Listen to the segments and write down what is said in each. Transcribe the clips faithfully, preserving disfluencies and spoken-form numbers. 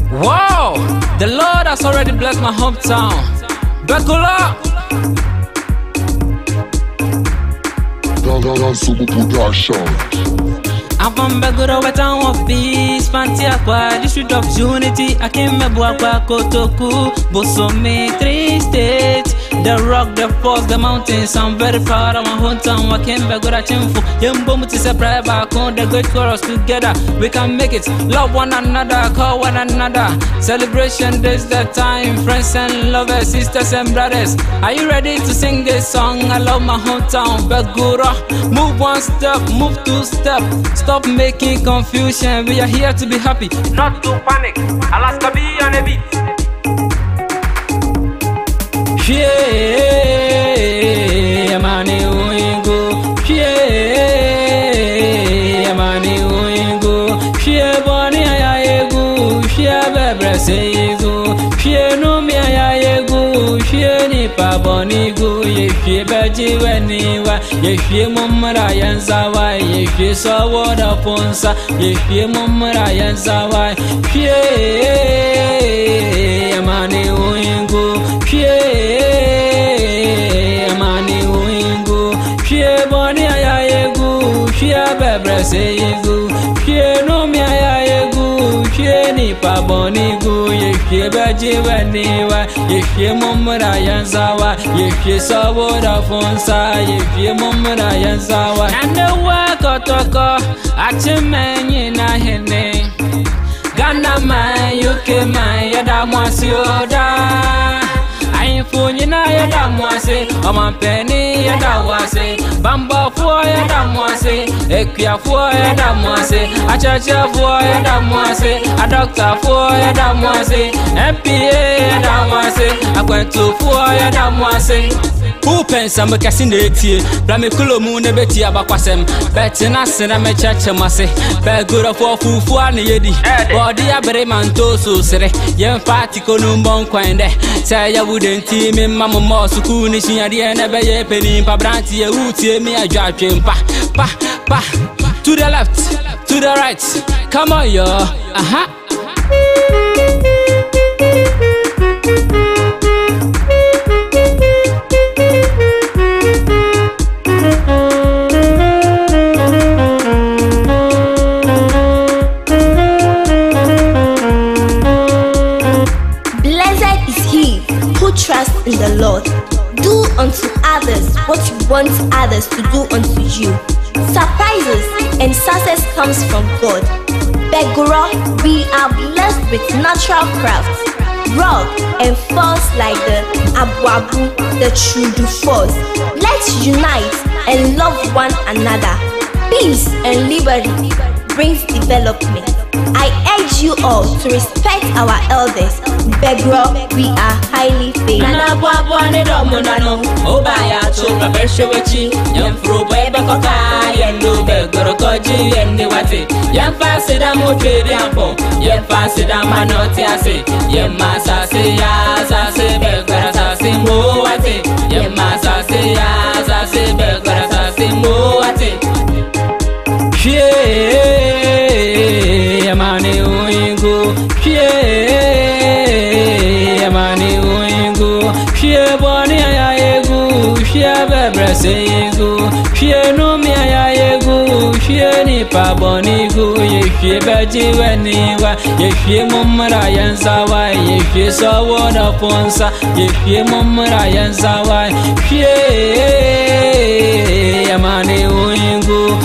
Wow, the Lord has already blessed my hometown. BEGORO. I'm from BEGORO, a town of peace. Fancy aqua, district of unity. I came to Buakwa, Kotoku, Bosome, three states. The rock, the falls, the mountains. I'm very proud of my hometown. I came to BEGORO, Chimfu. Yumbo to say prayer back on the great chorus together. We can make it. Love one another, call one another. Celebration, this the time. Friends and lovers, sisters and brothers. Are you ready to sing this song? I love my hometown, BEGORO. Move one step, move two step. Stop making confusion. We are here to be happy, not to panic. Alaska be on a beat. Yeah, mani uingo. Yeah, mani uingo. Yeah, boni ayayego. Yeah, bebre seigo. Yeah, no mi ayayego. Yeah, ni pa bonigo. Yeah, beji weniwa. Yeah, mumra yanzawa. Yeah, sawoda ponsa. Yeah, mumra yanzawa. Yeah, mani uingo. Yeah, mani uingo. Yeah, boni ayayego. Yeah, bebre seigo. Yeah, no mi ayayego. Yeah, ni pa bonigo. Yeah, beji weniwa. Yeah, mumra yanzawa. Yeah, sawoda ponsa. Yeah, mumra yanzawa. And the work otoko. Achimenyi na hene. Ghana man, U K man, yada mwasi oda. Ainfunyi na yada mwasi, Omanpeni yada wasi, Bamba fuwa yada mwasi, Ekia fuwa yada mwasi, Achacha fuwa yada mwasi, Adokta fuwa yada mwasi, M P A yada mwasi, Akwentu fuwa yada mwasi. Who pensa me kasi netie, bla me kulo mu ne beti abakwasem. Beti na sena me chache mase, BEGORO for fufu ane yedi. Body abere manto so sere, yen party ko numbon kwende. Say ya wudenti me mama mo suku ni shinyadi ene be ye peni pa branti ye utie me adwa twempa. Pa pa to the left, to the right. Come on yo. Aha. Trust in the Lord. Do unto others what you want others to do unto you. Surprises and success comes from God. BEGORO, we are blessed with natural crafts, rock and falls like the abuabu, the trudu falls. Let's unite and love one another. Peace and liberty brings development. I urge you all to respect our elders. BEGORO, we are highly favored. Nana bwa ne domo nano, obaya choka beshewechi. Yemfro bebe koka, yendo BEGORO koji yende wate. Yemfa seda mocheri ampo, yemfa seda manoti ase. Yemma sase ya sase BEGORO sase mo wate. Yemma sase ya sase BEGORO sase mo wate. Yeah, mani uingo. Yeah, mani uingo. Yeah, boni ayayego. Yeah, bebre seigo. Yeah, no mi ayayego. Yeah, ni pa bonigo. Yeah, beji weniwa. Yeah, mumra yanzawa. Yeah, sawoda ponsa. Yeah, mumra yanzawa. Yeah, mani uingo.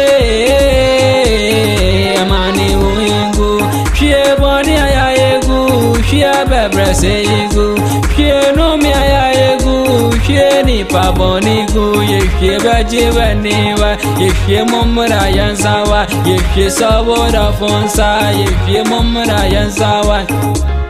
Yeah, mani uingo. Yeah, boni ayayego. Yeah, bebre seigo. Yeah, no mi ayayego. Yeah, ni pa bonigo. Yeah, beji weniwa. Yeah, mumra yanzawa. Yeah, sawoda fonsa. Yeah, mumra yanzawa.